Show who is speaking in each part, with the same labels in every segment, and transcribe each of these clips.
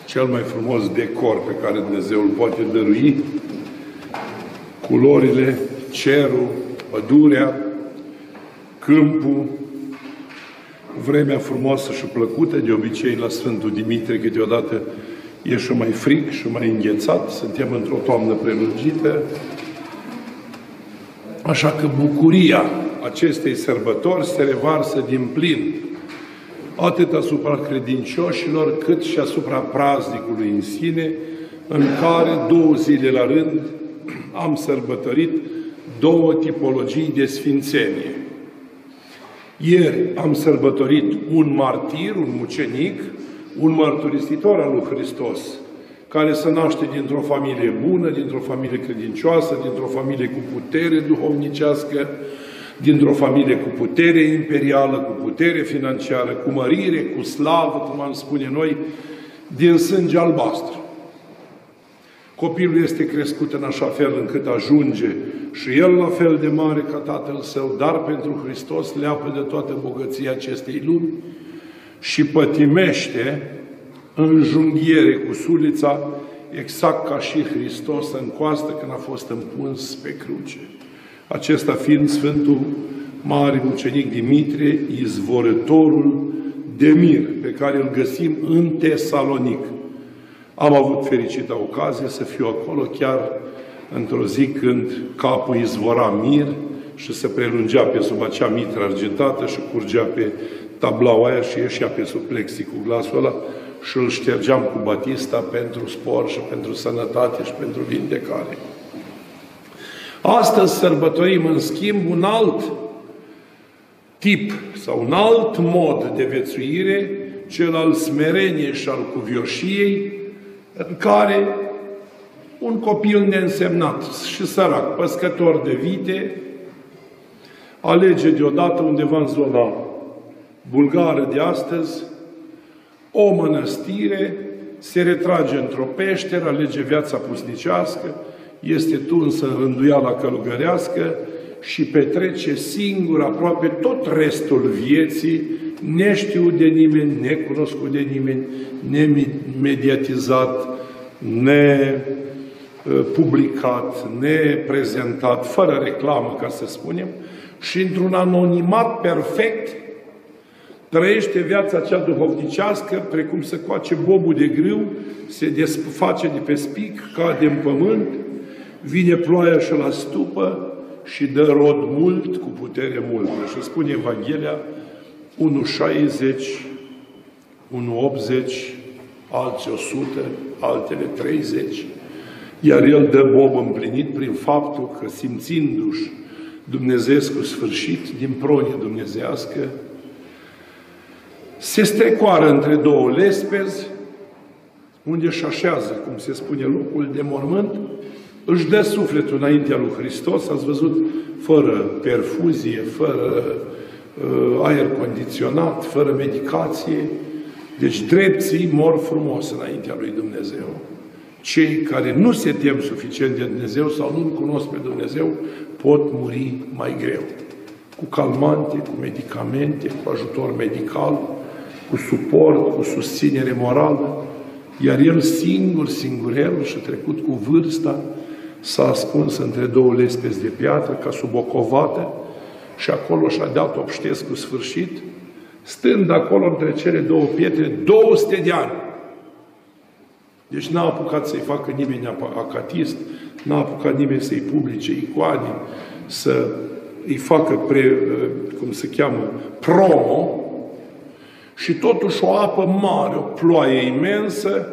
Speaker 1: cel mai frumos decor pe care Dumnezeu îl poate dărui, culorile, cerul, pădurea, câmpul, vremea frumoasă și plăcută. De obicei la Sfântul Dimitrie câteodată e și mai frig și mai înghețat, suntem într-o toamnă prelungită. Așa că bucuria acestei sărbători se revarsă din plin, atât asupra credincioșilor, cât și asupra praznicului în sine, în care 2 zile la rând am sărbătorit 2 tipologii de sfințenie. Ieri am sărbătorit un martir, un mucenic, un mărturisitor al lui Hristos, care se naște dintr-o familie bună, dintr-o familie credincioasă, dintr-o familie cu putere duhovnicească, dintr-o familie cu putere imperială, cu putere financiară, cu mărire, cu slavă, cum am spune noi, din sânge albastru. Copilul este crescut în așa fel încât ajunge și el la fel de mare ca tatăl său, dar pentru Hristos leapă de toată bogăția acestei lumi și pătimește în junghiere cu sulița, exact ca și Hristos în coastă când a fost împuns pe cruce. Acesta fiind Sfântul Mare Mucenic Dimitrie, izvorătorul de mir, pe care îl găsim în Tesalonic. Am avut fericită ocazie să fiu acolo chiar într-o zi când capul izvora mir și se prelungea pe sub acea mitră argintată și curgea pe tablaua aia și ieșea pe sub plexiglasul ăla și îl ștergeam cu batista pentru spor și pentru sănătate și pentru vindecare. Astăzi sărbătorim, în schimb, un alt tip sau un alt mod de viețuire, cel al smereniei și al cuvioșiei, în care un copil neînsemnat și sărac, păscător de vite, alege deodată undeva în zona bulgară de astăzi o mănăstire, se retrage într-o peșteră, alege viața pusnicească, este tunsă în rânduiala călugărească și petrece singur aproape tot restul vieții, neștiut de nimeni, necunoscut de nimeni, nemediatizat, nepublicat, neprezentat, fără reclamă, ca să spunem, și într-un anonimat perfect trăiește viața cea duhovnicească, precum se coace bobul de grâu, se desface de pe spic, cade în pământ, vine ploaia și la stupă și dă rod mult, cu putere multă. Și spune Evanghelia, 1,60, 1,80, alții 100, altele 30, iar el dă bob împlinit prin faptul că, simțindu-și dumnezeescul sfârșit din pronie dumnezească, se strecoară între 2 lespezi, unde își așează, cum se spune, locul de mormânt, își dă sufletul înaintea lui Hristos, ați văzut, fără perfuzie, fără aer condiționat, fără medicație. Deci drepții mor frumos înaintea lui Dumnezeu. Cei care nu se tem suficient de Dumnezeu sau nu-L cunosc pe Dumnezeu pot muri mai greu. Cu calmante, cu medicamente, cu ajutor medical, cu suport, cu susținere morală. Iar el singur, singurel și trecut cu vârsta, s-a ascuns între 2 lespezi de piatră, ca sub o covată, și acolo și-a dat obștescul sfârșit, stând acolo între cele 2 pietre 200 de ani. Deci n-a apucat să-i facă nimeni acatist, n-a apucat nimeni să-i publice icoane, să îi facă, cum se cheamă, promo, și totuși o apă mare, o ploaie imensă,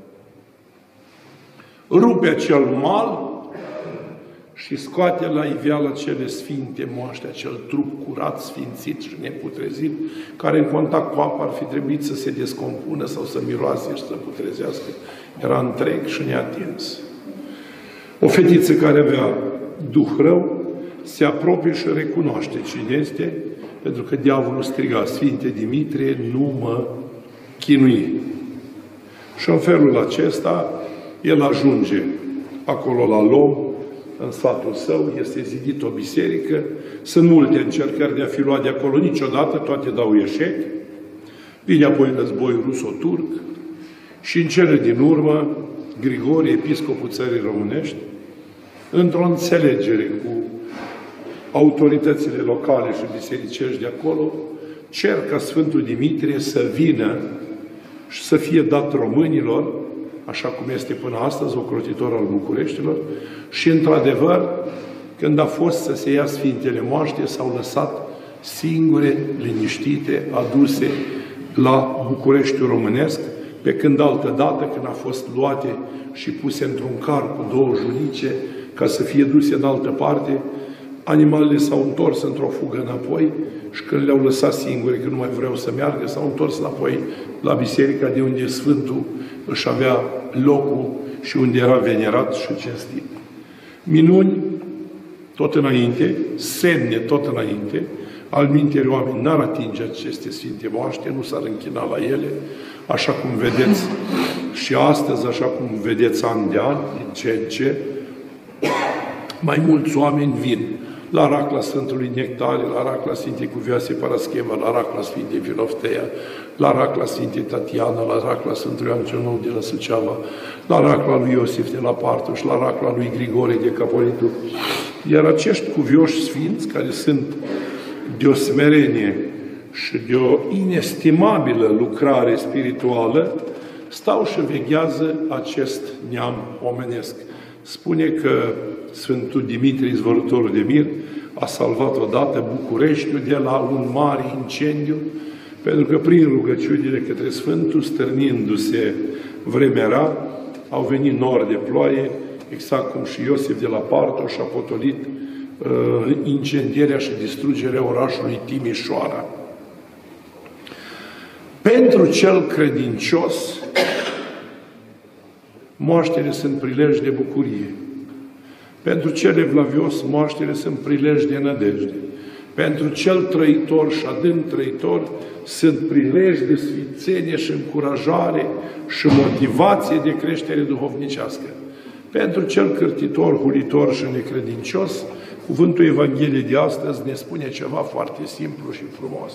Speaker 1: rupe acel mal și scoate la iveală cele sfinte moaște, acel trup curat, sfințit și neputrezit, care în contact cu apă ar fi trebuit să se descompună sau să miroase și să putrezească. Era întreg și neatins. O fetiță care avea duh rău se apropie și recunoaște cine este, pentru că diavolul striga, Sfinte Dimitrie, nu mă chinui. Și în felul acesta, el ajunge acolo la Lom, în satul său, este zidit o biserică, sunt multe încercări de a fi luat de acolo, niciodată, toate dau eșec. Vine apoi războiul ruso-turc Și în cele din urmă, Grigorie, episcopul țării românești, într-o înțelegere cu autoritățile locale și bisericești de acolo, cer ca Sfântul Dimitrie să vină și să fie dat românilor, așa cum este până astăzi, ocrotitor al Bucureștilor, și într-adevăr, când a fost să se ia Sfintele Moaște, s-au lăsat singure, liniștite, aduse la Bucureștiul românesc, pe când altă dată, când a fost luate și puse într-un car cu 2 junice, ca să fie duse în altă parte, animalele s-au întors într-o fugă înapoi și când le-au lăsat singure, că nu mai vreau să meargă, s-au întors înapoi la biserica de unde Sfântul își avea locul și unde era venerat și cinstit. Minuni tot înainte, semne tot înainte, alminteri oameni n-ar atinge aceste Sfinte Moaște, nu s-ar închina la ele, așa cum vedeți și astăzi, așa cum vedeți an de an, din ce în ce, mai mulți oameni vin la racla Sfântului Nectare, la racla Sfintei Cuvioase Parascheva, la racla Sfintei Filofteia, la racla Sfintei Tatiana, la racla Sfântului Ioan cel Nou de la Suceava, la racla lui Iosif de la Partuș, la racla lui Grigorie de Capolitul. Iar acești cuvioși sfinți, care sunt de o smerenie și de o inestimabilă lucrare spirituală, stau și veghează acest neam omenesc. Spune că Sfântul Dimitrie, izvorătorul de mir, a salvat odată Bucureștiul de la un mare incendiu, pentru că prin rugăciunile către Sfântul, stârnindu-se vremea rea, au venit nori de ploaie, exact cum și Iosif de la Partoș a potolit incendierea și distrugerea orașului Timișoara. Pentru cel credincios, moaștele sunt prilej de bucurie. Pentru cel evlavios, moaștele sunt prilej de nădejde. Pentru cel trăitor și adânc trăitor, sunt prilej de sfințenie și încurajare și motivație de creștere duhovnicească. Pentru cel cârtitor, hulitor și necredincios, cuvântul Evangheliei de astăzi ne spune ceva foarte simplu și frumos.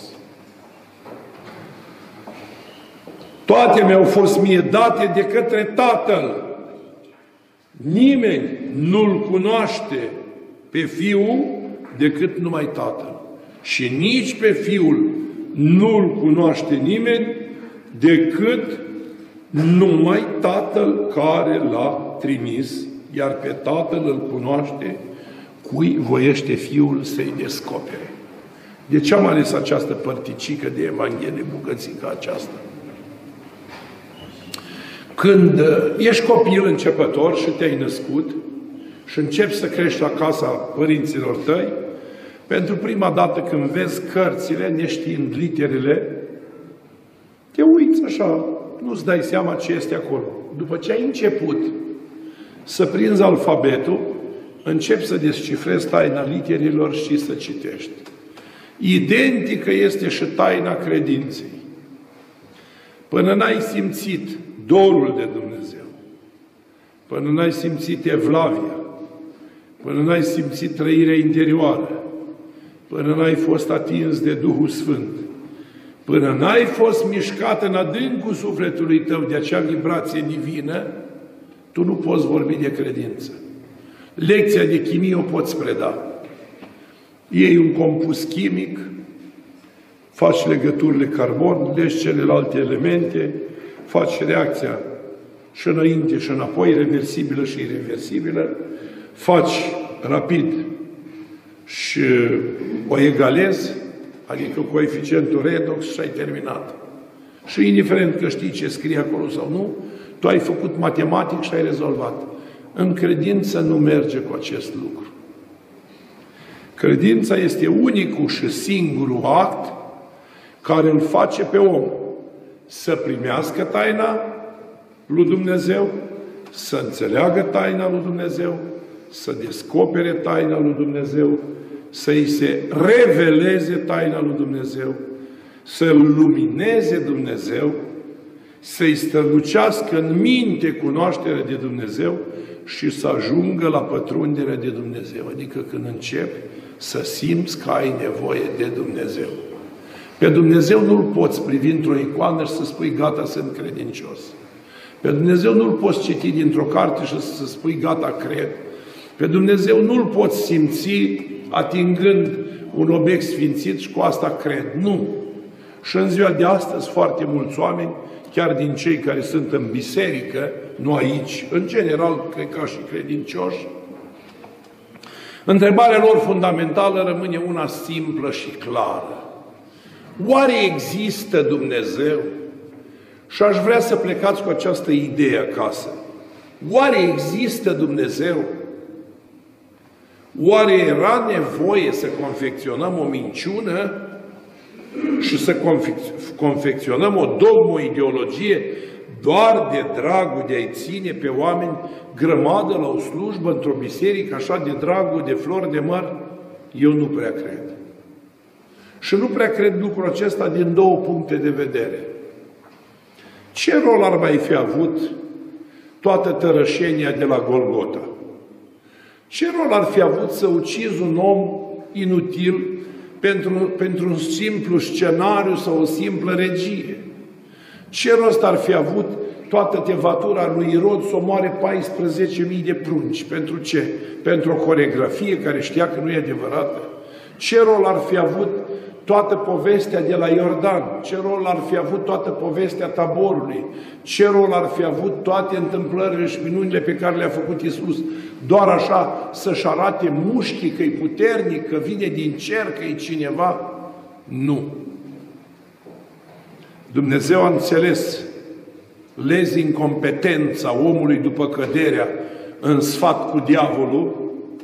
Speaker 1: Toate mi-au fost mie date de către Tatăl. Nimeni nu-L cunoaște pe Fiul decât numai Tatăl. Și nici pe Fiul nu-L cunoaște nimeni decât numai Tatăl care L-a trimis, iar pe Tatăl îl cunoaște cui voiește Fiul să-i descopere. De ce am ales această părticică de Evanghelie, bucățica aceasta? Când ești copil începător și te-ai născut și începi să crești la casa părinților tăi, pentru prima dată când vezi cărțile, neștiind literele, te uiți așa, nu-ți dai seama ce este acolo. După ce ai început să prinzi alfabetul, începi să descifrezi taina literelor și să citești. Identică este și taina credinței. Până n-ai simțit dorul de Dumnezeu, până n-ai simțit evlavia, până n-ai simțit trăirea interioară, până n-ai fost atins de Duhul Sfânt, până n-ai fost mișcat în adâncul sufletului tău de acea vibrație divină, tu nu poți vorbi de credință. Lecția de chimie o poți preda. Iei un compus chimic, faci legăturile carbon, legi celelalte elemente, faci reacția și înainte și înapoi, reversibilă și irreversibilă, faci rapid și o egalezi, adică coeficientul redox și ai terminat. Și indiferent că știi ce scrie acolo sau nu, tu ai făcut matematic și ai rezolvat. În credință nu merge cu acest lucru. Credința este unicul și singurul act care îl face pe om să primească taina lui Dumnezeu, să înțeleagă taina lui Dumnezeu, să descopere taina lui Dumnezeu, să-i se reveleze taina lui Dumnezeu, să-L lumineze Dumnezeu, să-i strălucească în minte cunoașterea de Dumnezeu și să ajungă la pătrunderea de Dumnezeu. Adică când începi să simți că ai nevoie de Dumnezeu. Pe Dumnezeu nu-L poți privi într-o icoană și să spui, gata, sunt credincios. Pe Dumnezeu nu-L poți citi dintr-o carte și să spui gata, cred. Pe Dumnezeu nu-L poți simți atingând un obiect sfințit și cu asta cred. Nu. Și în ziua de astăzi foarte mulți oameni, chiar din cei care sunt în biserică, nu aici, în general, cred ca și credincioși, întrebarea lor fundamentală rămâne una simplă și clară. Oare există Dumnezeu? Și aș vrea să plecați cu această idee acasă. Oare există Dumnezeu? Oare era nevoie să confecționăm o minciună și să confecționăm o dogmă, o ideologie doar de dragul de a-i ține pe oameni grămadă la o slujbă într-o biserică, așa de dragul de flori de măr? Eu nu prea cred. Și nu prea cred lucrul acesta din două puncte de vedere. Ce rol ar mai fi avut toată tărășenia de la Golgota? Ce rol ar fi avut să ucizi un om inutil pentru un simplu scenariu sau o simplă regie? Ce rost ar fi avut toată tevatura lui Irod să omoare 14.000 de prunci? Pentru ce? Pentru o coreografie care știa că nu e adevărată? Ce rol ar fi avut toată povestea de la Iordan? Ce rol ar fi avut toată povestea Taborului? Ce rol ar fi avut toate întâmplările și minunile pe care le-a făcut Iisus? Doar așa să-și arate mușchii că e puternic, că vine din cer, că e cineva? Nu. Dumnezeu a înțeles lezi incompetența omului după căderea în sfat cu diavolul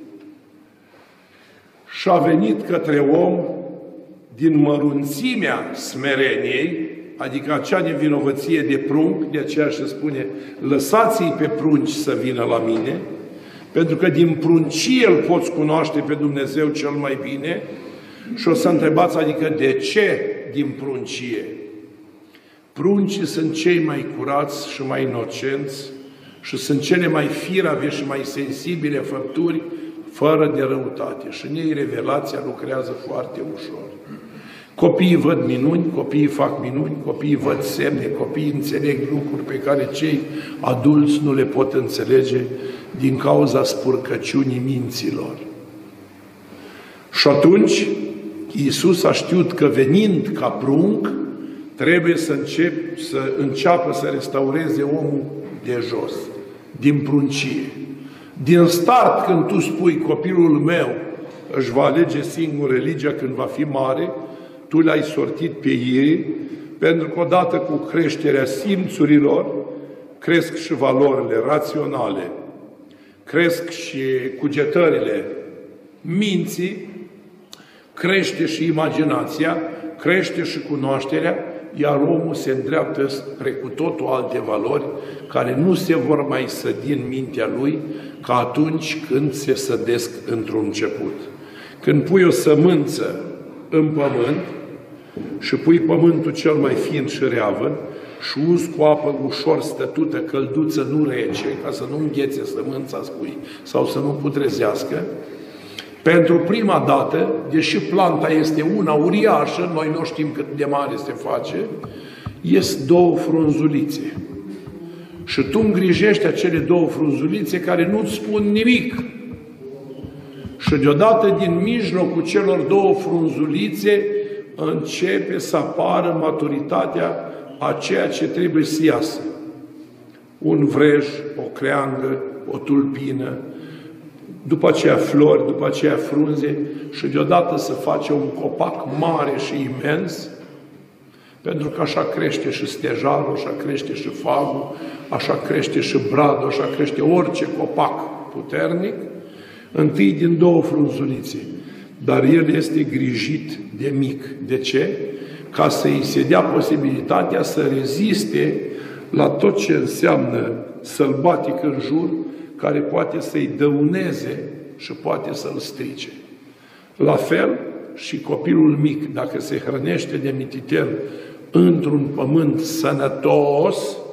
Speaker 1: și a venit către om din mărunțimea smereniei, adică acea nevinovăție de prunc, de aceea se spune, lăsați-i pe prunci să vină la mine, pentru că din pruncie îl poți cunoaște pe Dumnezeu cel mai bine. Și o să întrebați, adică de ce din pruncie? Pruncii sunt cei mai curați și mai inocenți și sunt cele mai firave și mai sensibile făpturi fără de răutate. Și în ei revelația lucrează foarte ușor. Copiii văd minuni, copiii fac minuni, copiii văd semne, copiii înțeleg lucruri pe care cei adulți nu le pot înțelege din cauza spurcăciunii minților. Și atunci, Iisus a știut că venind ca prunc, trebuie să înceapă să restaureze omul de jos, din pruncie. Din start, când tu spui, copilul meu își va alege singur religia când va fi mare, tu le-ai sortit pe ei, pentru că odată cu creșterea simțurilor, cresc și valorile raționale, cresc și cugetările minții, crește și imaginația, crește și cunoașterea, iar omul se îndreaptă spre cu totul alte valori care nu se vor mai sădi în mintea lui ca atunci când se sădesc într-un început. Când pui o sămânță în pământ și pui pământul cel mai fin și reavăn și uzi cu apă ușor stătută, călduță, nu rece, ca să nu înghețe sămânța, spui, sau să nu putrezească, pentru prima dată, deși planta este una uriașă, noi nu știm cât de mare se face, ies două frunzulițe. Și tu îngrijești acele două frunzulițe care nu-ți spun nimic. Și deodată din mijlocul celor două frunzulițe începe să apară maturitatea a ceea ce trebuie să iasă. Un vrej, o creangă, o tulpină, după aceea flori, după aceea frunze și deodată să face un copac mare și imens, pentru că așa crește și stejarul, așa crește și fagul, așa crește și bradul, așa crește orice copac puternic, întâi din două frunzulițe. Dar el este grijit de mic. De ce? Ca să îi se dea posibilitatea să reziste la tot ce înseamnă sălbatic în jur, care poate să-i dăuneze și poate să-l strice. La fel și copilul mic, dacă se hrănește de mititel într-un pământ sănătos,